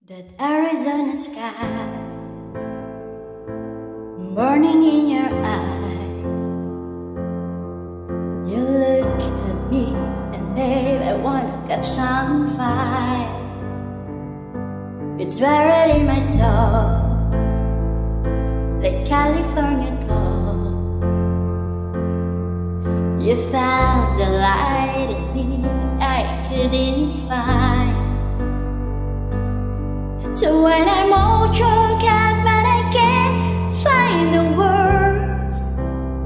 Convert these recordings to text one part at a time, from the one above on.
That Arizona sky burning in your eyes. You look at me and babe, I wanna catch some fire. It's buried in my soul, like California gold. You found the light in me I couldn't find. So when I'm all choked up but I can't find the words,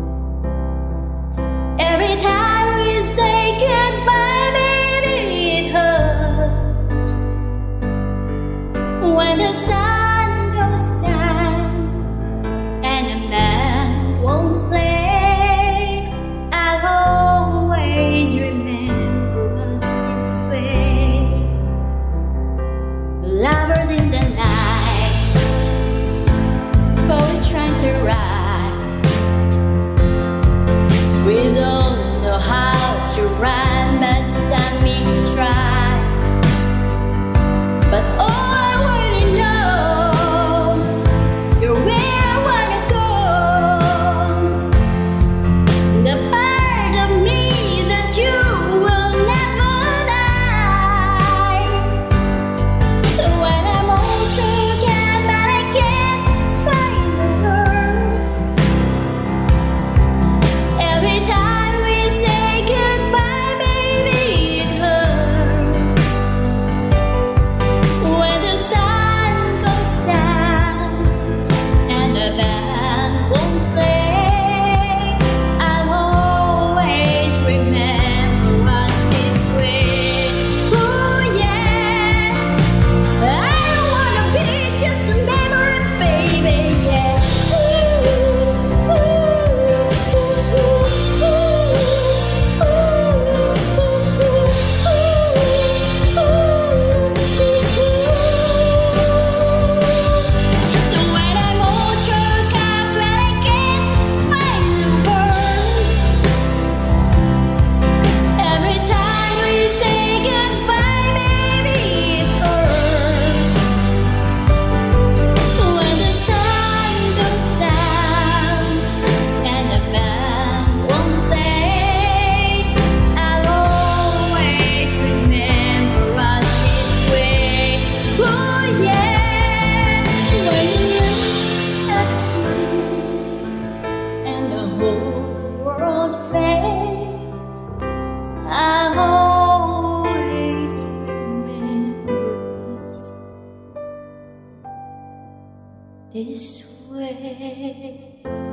every time we say goodbye, baby, it hurts. When the sun goes down and the band won't play, I'll always remember us this way. Lovers in the night, poets trying to write. We don't know how to rhyme, but time we can try. But all I already know, you're where I wanna go. The part of me that you will never die. So when I'm all choked up but I can't find the words, every time we say goodbye, baby, it hurts. When the sun goes down and the band won't play, I'll always remember us this way. Ooh yeah, I don't wanna be just a memory, baby, yeah. So when I'm all choked up but I can't find the words, every time we say goodbye, baby, it hurts. When the sun goes down and the band won't play, I'll always remember us this way. Oh yeah, when you at me and the whole world fades, I'll always remember us this way.